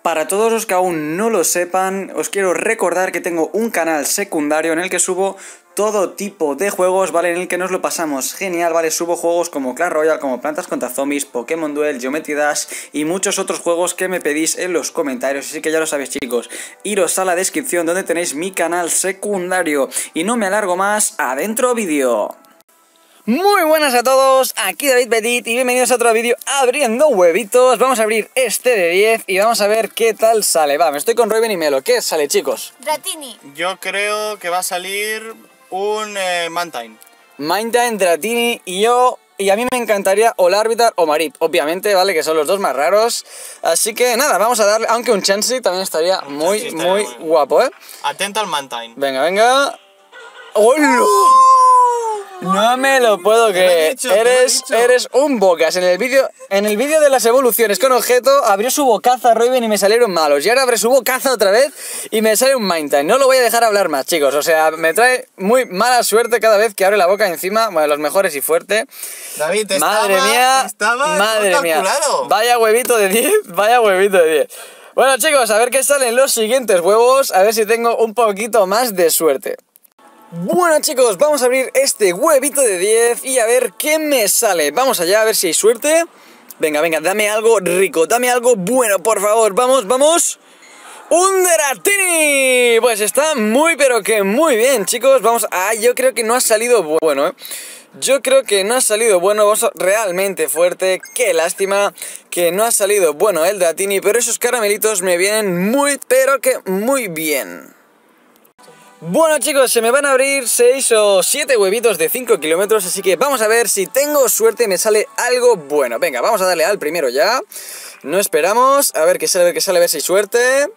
Para todos los que aún no lo sepan, os quiero recordar que tengo un canal secundario en el que subo todo tipo de juegos, ¿vale? En el que nos lo pasamos genial, ¿vale? Subo juegos como Clash Royale, como Plantas contra Zombies, Pokémon Duel, Geometry Dash y muchos otros juegos que me pedís en los comentarios. Así que ya lo sabéis, chicos, iros a la descripción donde tenéis mi canal secundario. Y no me alargo más, ¡adentro vídeo! Muy buenas a todos, aquí David Petit y bienvenidos a otro vídeo abriendo huevitos. Vamos a abrir este de 10 y vamos a ver qué tal sale. Va, me estoy con Raven y Melo. ¿Qué sale, chicos? Dratini. Yo creo que va a salir un Mantine. Mantine, Dratini y a mí me encantaría o Larvitar o Marip, obviamente, ¿vale? Que son los dos más raros. Así que nada, vamos a darle, aunque un Chansey también estaría muy guapo, ¿eh? Atento al Mantine. Venga, venga. ¡Hola! No me lo puedo creer. Eres un bocas. En el vídeo de las evoluciones con objeto abrió su bocaza Raven y me salieron malos. Y ahora abre su bocaza otra vez y me sale un Mantine. No lo voy a dejar hablar más, chicos. O sea, me trae muy mala suerte cada vez que abre la boca encima. Bueno, los mejores y fuerte. David, madre mía. Vaya huevito de 10. Vaya huevito de 10. Bueno, chicos, a ver qué salen los siguientes huevos. A ver si tengo un poquito más de suerte. Bueno, chicos, vamos a abrir este huevito de 10 y a ver qué me sale. Vamos allá a ver si hay suerte. Venga, venga, dame algo rico, dame algo bueno, por favor. Vamos, vamos. ¡Un Dratini! Pues está muy, pero que muy bien, chicos. Vamos. Yo creo que no ha salido bueno, ¿eh? Yo creo que no ha salido bueno, realmente fuerte. Qué lástima que no ha salido bueno el Dratini, pero esos caramelitos me vienen muy, pero que muy bien. Bueno, chicos, se me van a abrir 6 o 7 huevitos de 5 kilómetros, así que vamos a ver si tengo suerte y me sale algo bueno. Venga, vamos a darle al primero ya. No esperamos, a ver qué sale, a ver si hay suerte.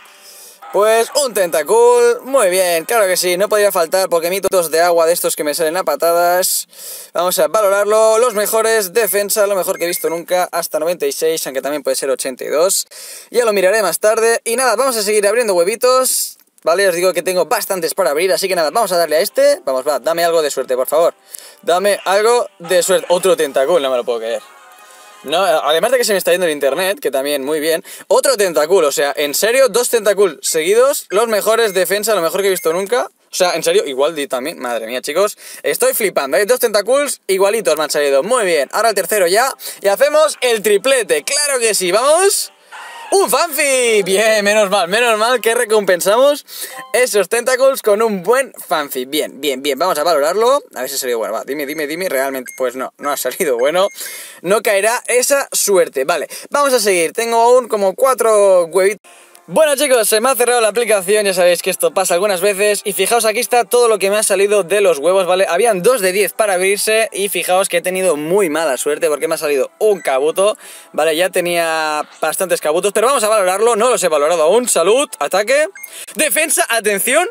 Pues un Tentacool, muy bien, claro que sí, no podría faltar Pokémitos de agua de estos que me salen a patadas. Vamos a valorarlo, los mejores, defensa, lo mejor que he visto nunca, hasta 96, aunque también puede ser 82. Ya lo miraré más tarde. Y nada, vamos a seguir abriendo huevitos. Vale, os digo que tengo bastantes para abrir, así que nada, vamos a darle a este. Vamos, va, dame algo de suerte, por favor. Dame algo de suerte. Otro Tentacool, no me lo puedo creer. No, además de que se me está yendo el internet, que también muy bien. Otro Tentacool, o sea, en serio, 2 Tentacool seguidos. Los mejores defensa, lo mejor que he visto nunca. O sea, en serio, igual también. Madre mía, chicos, estoy flipando, ¿eh? 2 Tentacools igualitos me han salido, muy bien. Ahora el tercero ya, y hacemos el triplete. Claro que sí, vamos. ¡Un Fanfi! Bien, menos mal que recompensamos esos Tentacools con un buen Fanfi. Bien, bien, bien, vamos a valorarlo. A ver si ha salido bueno, va, dime, realmente, pues no ha salido bueno. No caerá esa suerte, vale, vamos a seguir, tengo aún como 4 huevitos. Bueno, chicos, se me ha cerrado la aplicación, ya sabéis que esto pasa algunas veces. Y fijaos, aquí está todo lo que me ha salido de los huevos, ¿vale? Habían 2 de 10 para abrirse y fijaos que he tenido muy mala suerte porque me ha salido un Kabuto, ¿vale? Ya tenía bastantes Kabutos, pero vamos a valorarlo, no los he valorado aún. Salud, ataque, defensa, atención.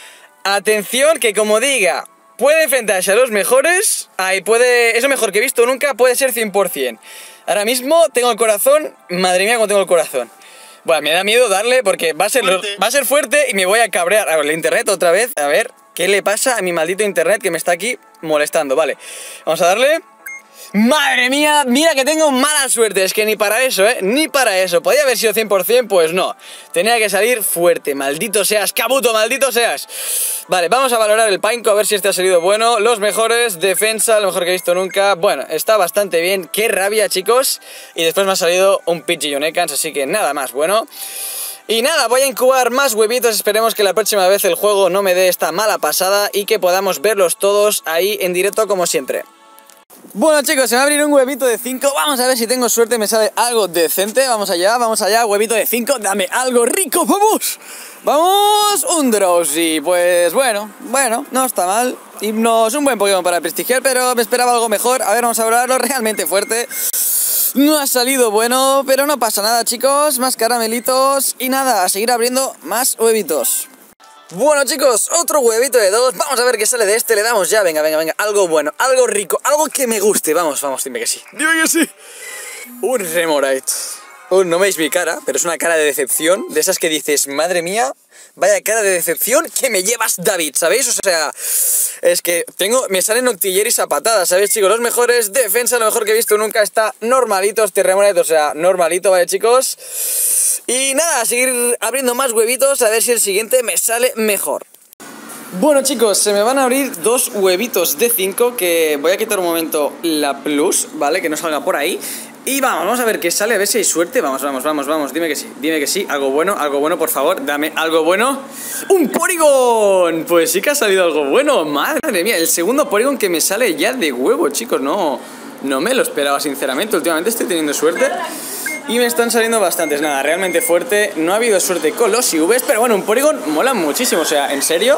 Atención, que como diga, puede enfrentarse a los mejores. Eso mejor que he visto nunca, puede ser 100%. Ahora mismo tengo el corazón, madre mía cómo tengo el corazón. Bueno, me da miedo darle porque va a ser fuerte y me voy a cabrear. A ver, el internet otra vez, a ver qué le pasa a mi maldito internet que me está aquí molestando. Vale, vamos a darle. ¡Madre mía! Mira que tengo mala suerte, es que ni para eso, ni para eso. ¿Podría haber sido 100%? Pues no. Tenía que salir fuerte, maldito seas, Kabuto, maldito seas. Vale, vamos a valorar el Pineco, a ver si este ha salido bueno. Los mejores, defensa, lo mejor que he visto nunca. Bueno, está bastante bien, qué rabia, chicos. Y después me ha salido un Pidgeonekans, así que nada más bueno. Y nada, voy a incubar más huevitos, esperemos que la próxima vez el juego no me dé esta mala pasada y que podamos verlos todos ahí en directo como siempre. Bueno, chicos, se me va a abrir un huevito de 5. Vamos a ver si tengo suerte y me sale algo decente. Vamos allá, huevito de 5. Dame algo rico, vamos. Vamos, un Drowsy. Pues bueno, no está mal. Hipno es un buen Pokémon para prestigiar, pero me esperaba algo mejor. A ver, vamos a hablarlo realmente fuerte. No ha salido bueno, pero no pasa nada, chicos. Más caramelitos y nada, a seguir abriendo más huevitos. Bueno, chicos, otro huevito de 2. Vamos a ver qué sale de este. Le damos ya, venga, algo bueno, algo rico, algo que me guste. Vamos, dime que sí. Dime que sí. Un Remoraid. no veis mi cara, pero es una cara de decepción, de esas que dices, madre mía, vaya cara de decepción que me llevas, David, ¿sabéis? O sea, es que me salen octilleris a patadas, ¿sabéis, chicos? Los mejores defensa, lo mejor que he visto nunca, está normalitos, Terremonet, o sea, normalito, ¿vale, chicos? Y nada, a seguir abriendo más huevitos, a ver si el siguiente me sale mejor. Bueno, chicos, se me van a abrir 2 huevitos de 5, que voy a quitar un momento la plus, ¿vale? Que no salga por ahí. Y vamos a ver qué sale, a ver si hay suerte. Vamos, dime que sí, algo bueno, por favor, dame algo bueno. ¡Un Porygon! Pues sí que ha salido algo bueno, madre mía, el segundo Porygon que me sale ya de huevo, chicos, no me lo esperaba, sinceramente. Últimamente estoy teniendo suerte y me están saliendo bastantes, nada, realmente fuerte. No ha habido suerte con los IVs, pero bueno, un Porygon mola muchísimo, o sea, en serio,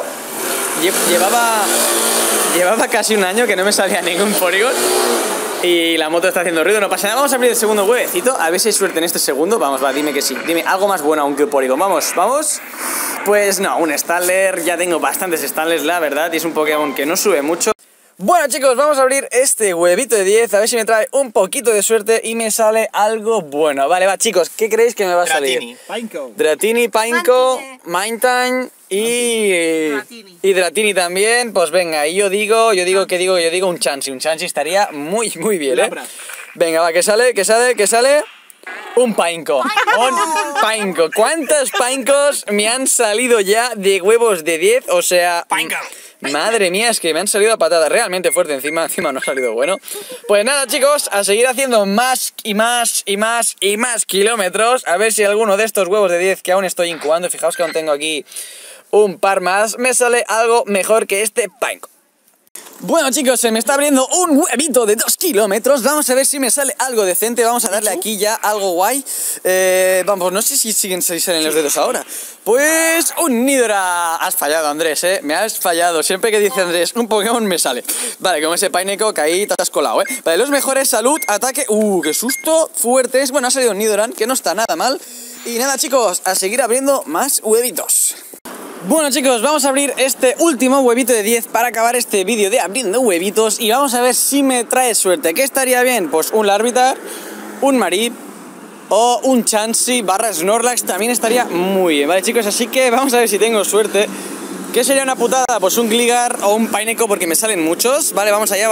llevaba casi un año que no me salía ningún Porygon. Y la moto está haciendo ruido, no pasa nada. Vamos a abrir el segundo huevecito, a ver si hay suerte en este segundo. Vamos, va, dime que sí, dime algo más bueno aún que Porygon. Vamos. Pues no, un Stantler, ya tengo bastantes Stantlers, la verdad, y es un Pokémon que no sube mucho. Bueno, chicos, vamos a abrir este huevito de 10, a ver si me trae un poquito de suerte y me sale algo bueno. Vale, va, chicos, ¿qué creéis que me va a salir? Dratini, Pineco, Mantine y Dratini también. Pues venga, y yo digo un Chansey. Un Chansey estaría muy bien, ¿eh? Venga, va, que sale. Un Pineco. Un Pineco. ¿Cuántos Pinecos me han salido ya de huevos de 10? O sea, madre mía, es que me han salido a patadas realmente fuerte. Encima no ha salido bueno. Pues nada, chicos, a seguir haciendo más kilómetros. A ver si alguno de estos huevos de 10 que aún estoy incubando, fijaos que aún tengo aquí un par más, me sale algo mejor que este Pineco. Bueno, chicos, se me está abriendo un huevito de 2 kilómetros. Vamos a ver si me sale algo decente. Vamos a darle aquí ya algo guay. Vamos, no sé si salen los dedos ahora. Pues un Nidora. Has fallado, Andrés, me has fallado. Siempre que dice Andrés un Pokémon me sale. Vale, como ese Pineco que ahí te has colado, Vale, los mejores, salud, ataque. Qué susto, fuertes. Bueno, ha salido un Nidoran, que no está nada mal. Y nada, chicos, a seguir abriendo más huevitos. Bueno, chicos, vamos a abrir este último huevito de 10 para acabar este vídeo de abriendo huevitos y vamos a ver si me trae suerte. ¿Qué estaría bien? Pues un Larvitar, un Marip o un Chansey / Snorlax también estaría muy bien, ¿vale, chicos? Así que vamos a ver si tengo suerte. ¿Qué sería una putada? Pues un Gligar o un Pineco porque me salen muchos. Vale, vamos allá.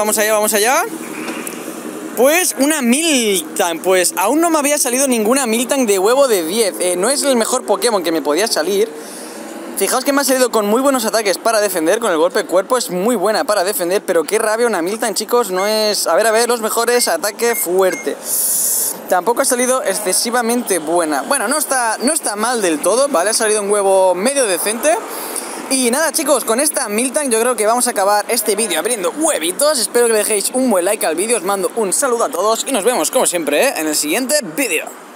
Pues una Miltank, pues aún no me había salido ninguna Miltank de huevo de 10. No es el mejor Pokémon que me podía salir. Fijaos que me ha salido con muy buenos ataques para defender, con el golpe de cuerpo es muy buena para defender, pero qué rabia una Miltank, chicos, no es... A ver, los mejores, ataque fuerte. Tampoco ha salido excesivamente buena. Bueno, no está mal del todo, ¿vale? Ha salido un huevo medio decente. Y nada, chicos, con esta Miltank yo creo que vamos a acabar este vídeo abriendo huevitos. Espero que le dejéis un buen like al vídeo, os mando un saludo a todos y nos vemos, como siempre, en el siguiente vídeo.